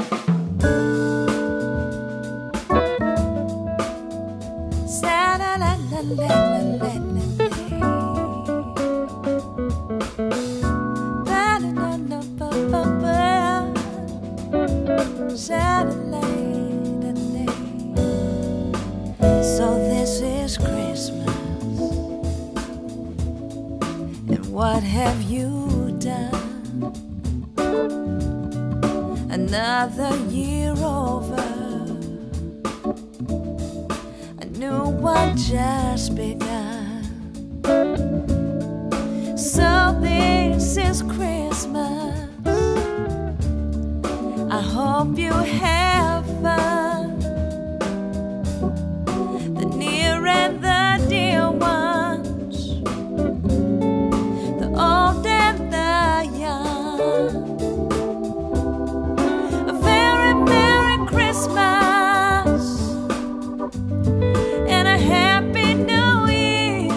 So this is Christmas, and what have you done? Another year over, a new one just begun. So this is Christmas, I hope you have fun. The near and the dear ones, the old and the young. A very Merry Christmas and a Happy New Year.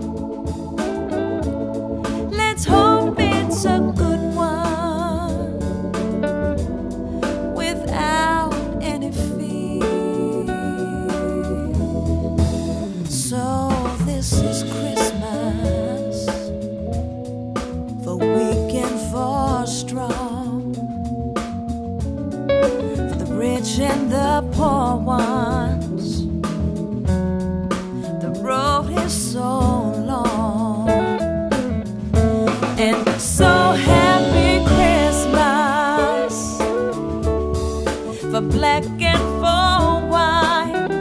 Let's hope it's a good one without any fear. So this is Christmas, for weak and for strong, for the rich and the poor ones. The road is so long, and so happy Christmas for black and for white,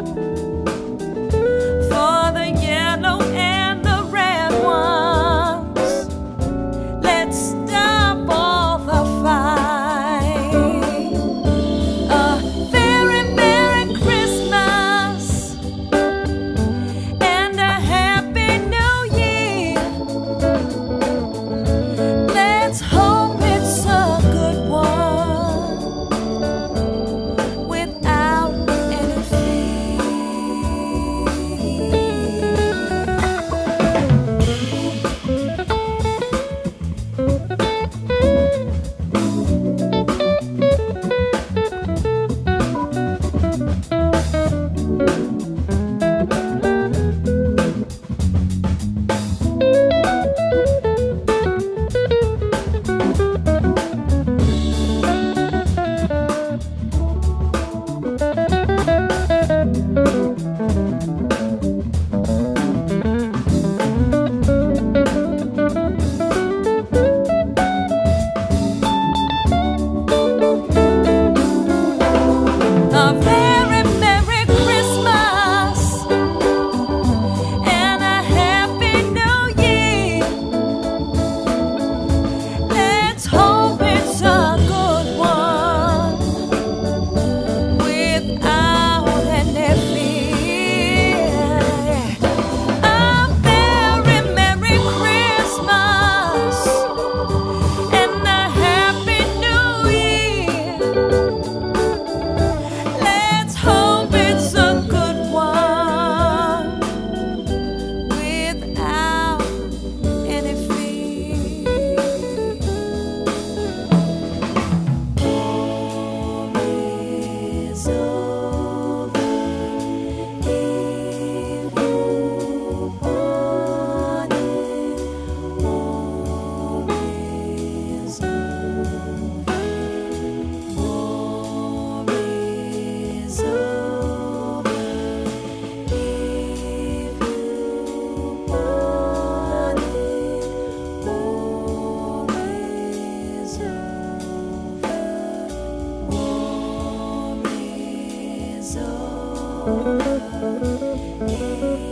for the yellow and the red ones. Let's stop all the fight. A very Merry Christmas and a Happy New Year. Let's hope it's a good one without any fear. A very Merry Christmas and a Happy New Year. Let's hope it's a good one without any fear. A very Merry Christmas and a Happy New Year. Let's hope it's a good one without any fear. War is over if you want it. War is over. War is over if you want it. War is over. War is over.